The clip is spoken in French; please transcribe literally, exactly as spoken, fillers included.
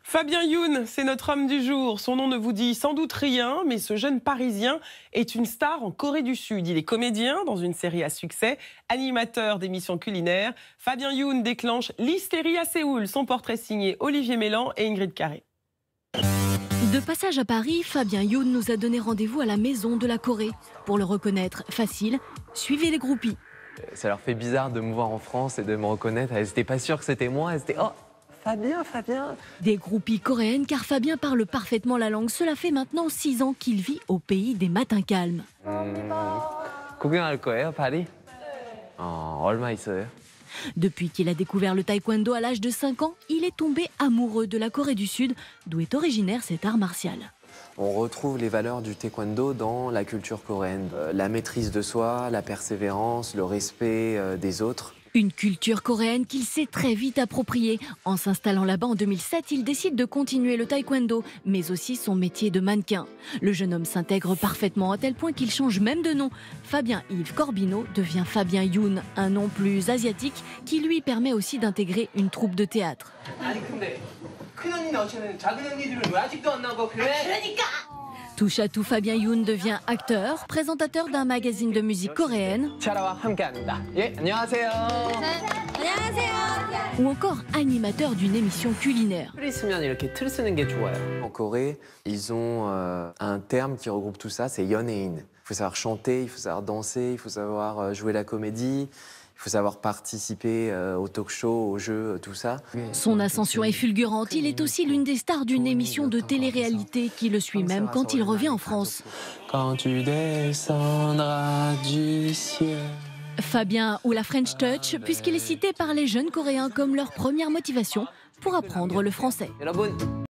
Fabien Youn, c'est notre homme du jour. Son nom ne vous dit sans doute rien, mais ce jeune Parisien est une star en Corée du Sud. Il est comédien dans une série à succès, animateur d'émissions culinaires. Fabien Youn déclenche l'hystérie à Séoul. Son portrait signé Olivier Mélan et Ingrid Carré. De passage à Paris, Fabien Youn nous a donné rendez-vous à la maison de la Corée. Pour le reconnaître, facile, suivez les groupies. Ça leur fait bizarre de me voir en France et de me reconnaître. Elles n'étaient pas sûres que c'était moi. Elles étaient « Oh, Fabien, Fabien !» Des groupies coréennes, car Fabien parle parfaitement la langue. Cela fait maintenant six ans qu'il vit au pays des matins calmes. 구경할 거예요, Paris? 어, 얼마 있어요? Depuis qu'il a découvert le taekwondo à l'âge de cinq ans, il est tombé amoureux de la Corée du Sud, d'où est originaire cet art martial. On retrouve les valeurs du taekwondo dans la culture coréenne. Euh, la maîtrise de soi, la persévérance, le respect euh, des autres. Une culture coréenne qu'il s'est très vite appropriée. En s'installant là-bas en deux mille sept, il décide de continuer le taekwondo, mais aussi son métier de mannequin. Le jeune homme s'intègre parfaitement à tel point qu'il change même de nom. Fabien Yves Corbineau devient Fabien Youn, un nom plus asiatique qui lui permet aussi d'intégrer une troupe de théâtre. Touche à tout, Fabien Youn devient acteur, présentateur d'un magazine de musique coréenne ou encore animateur d'une émission culinaire. En Corée, ils ont euh, un terme qui regroupe tout ça, c'est 연예인. Il faut savoir chanter, il faut savoir danser, il faut savoir euh, jouer la comédie. Il faut savoir participer euh, au talk-show, aux jeux, tout ça. Son ascension est fulgurante. Il est aussi l'une des stars d'une émission de télé-réalité qui le suit même quand il revient en France. Quand tu descendras du ciel. Fabien ou la French Touch, puisqu'il est cité par les jeunes Coréens comme leur première motivation pour apprendre le français.